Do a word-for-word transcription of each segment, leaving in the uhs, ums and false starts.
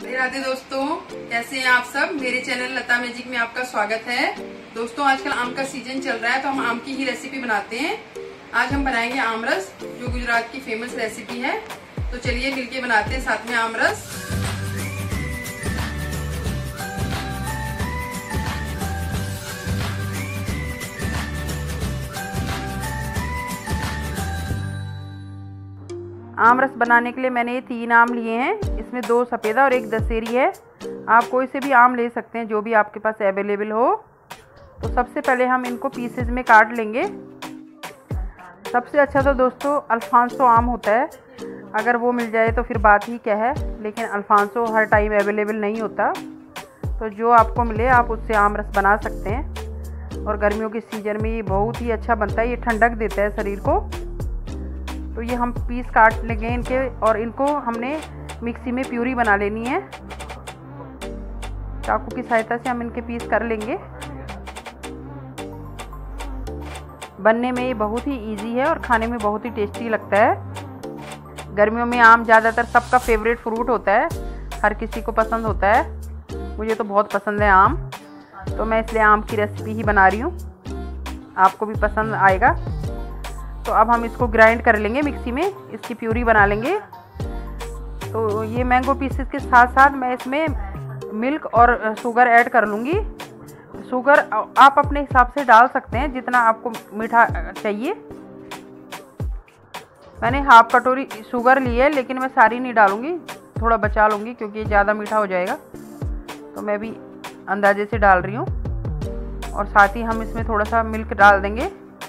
राधे राधे दोस्तों, कैसे हैं आप सब। मेरे चैनल लता मैजिक में आपका स्वागत है। दोस्तों, आजकल आम का सीजन चल रहा है तो हम आम की ही रेसिपी बनाते हैं। आज हम बनाएंगे आम रस, जो गुजरात की फेमस रेसिपी है। तो चलिए मिलके बनाते हैं साथ में आम रस। आम रस बनाने के लिए मैंने ये तीन आम लिए हैं। इसमें दो सफ़ेदा और एक दशहरी है। आप कोई से भी आम ले सकते हैं जो भी आपके पास अवेलेबल हो। तो सबसे पहले हम इनको पीसेस में काट लेंगे। सबसे अच्छा तो दोस्तों अल्फांसो आम होता है, अगर वो मिल जाए तो फिर बात ही क्या है, लेकिन अल्फांसो हर टाइम अवेलेबल नहीं होता। तो जो आपको मिले आप उससे आम रस बना सकते हैं। और गर्मियों के सीज़न में ये बहुत ही अच्छा बनता है, ये ठंडक देता है शरीर को। तो ये हम पीस काट लेंगे इनके, और इनको हमने मिक्सी में प्यूरी बना लेनी है। चाकू की सहायता से हम इनके पीस कर लेंगे। बनने में ये बहुत ही इजी है और खाने में बहुत ही टेस्टी लगता है। गर्मियों में आम ज़्यादातर सबका फेवरेट फ्रूट होता है, हर किसी को पसंद होता है। मुझे तो बहुत पसंद है आम, तो मैं इसलिए आम की रेसिपी ही बना रही हूँ, आपको भी पसंद आएगा। तो अब हम इसको ग्राइंड कर लेंगे मिक्सी में, इसकी प्यूरी बना लेंगे। तो ये मैंगो पीसेस के साथ साथ मैं इसमें मिल्क और शुगर ऐड कर लूँगी। शुगर आप अपने हिसाब से डाल सकते हैं, जितना आपको मीठा चाहिए। मैंने हाफ कटोरी शुगर ली है, लेकिन मैं सारी नहीं डालूँगी, थोड़ा बचा लूँगी क्योंकि ये ज़्यादा मीठा हो जाएगा। तो मैं भी अंदाजे से डाल रही हूँ। और साथ ही हम इसमें थोड़ा सा मिल्क डाल देंगे,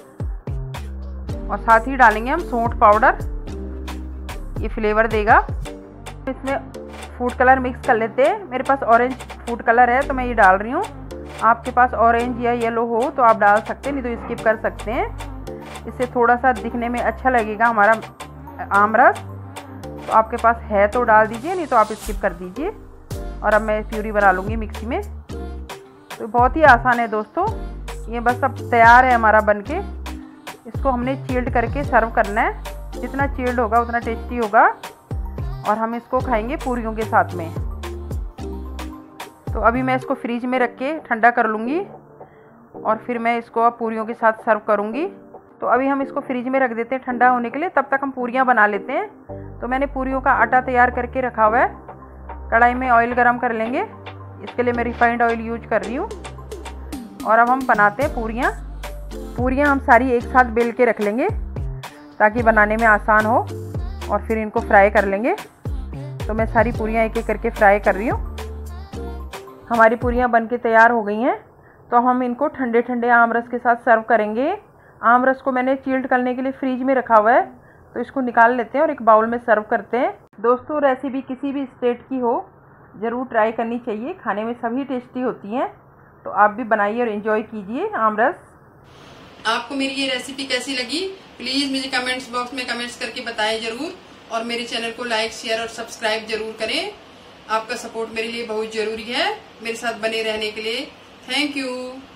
और साथ ही डालेंगे हम सौंठ पाउडर, ये फ्लेवर देगा। इसमें फूड कलर मिक्स कर लेते हैं। मेरे पास ऑरेंज फूड कलर है तो मैं ये डाल रही हूँ। आपके पास ऑरेंज या येलो हो तो आप डाल सकते हैं, नहीं तो स्किप कर सकते हैं। इससे थोड़ा सा दिखने में अच्छा लगेगा हमारा आम रस। तो आपके पास है तो डाल दीजिए, नहीं तो आप स्किप कर दीजिए। और अब मैं प्यूरी बना लूँगी मिक्सी में। तो बहुत ही आसान है दोस्तों, ये बस अब तैयार है हमारा बनके। इसको हमने चिल्ड करके सर्व करना है। जितना चिल्ड होगा उतना टेस्टी होगा, और हम इसको खाएंगे पूरियों के साथ में। तो अभी मैं इसको फ्रीज में रख के ठंडा कर लूँगी, और फिर मैं इसको अब पूरियों के साथ सर्व करूँगी। तो अभी हम इसको फ्रीज में रख देते हैं ठंडा होने के लिए, तब तक हम पूरियाँ बना लेते हैं। तो मैंने पूरियों का आटा तैयार करके रखा हुआ है। कढ़ाई में ऑयल गरम कर लेंगे, इसके लिए मैं रिफाइंड ऑयल यूज कर रही हूँ। और अब हम बनाते हैं पूरियाँ। पूरियाँ हम सारी एक साथ बेल के रख लेंगे ताकि बनाने में आसान हो, और फिर इनको फ्राई कर लेंगे। तो मैं सारी पूरियाँ एक एक करके फ्राई कर रही हूँ। हमारी पूरियाँ बनके तैयार हो गई हैं। तो हम इनको ठंडे ठंडे आम रस के साथ सर्व करेंगे। आम रस को मैंने चिल्ड करने के लिए फ्रीज में रखा हुआ है, तो इसको निकाल लेते हैं और एक बाउल में सर्व करते हैं। दोस्तों, रेसिपी किसी भी स्टेट की हो ज़रूर ट्राई करनी चाहिए, खाने में सभी टेस्टी होती हैं। तो आप भी बनाइए और एंजॉय कीजिए आम रस। आपको मेरी ये रेसिपी कैसी लगी प्लीज मुझे कमेंट्स बॉक्स में कमेंट्स करके बताएं जरूर। और मेरे चैनल को लाइक शेयर और सब्सक्राइब जरूर करें। आपका सपोर्ट मेरे लिए बहुत जरूरी है, मेरे साथ बने रहने के लिए। Thank you.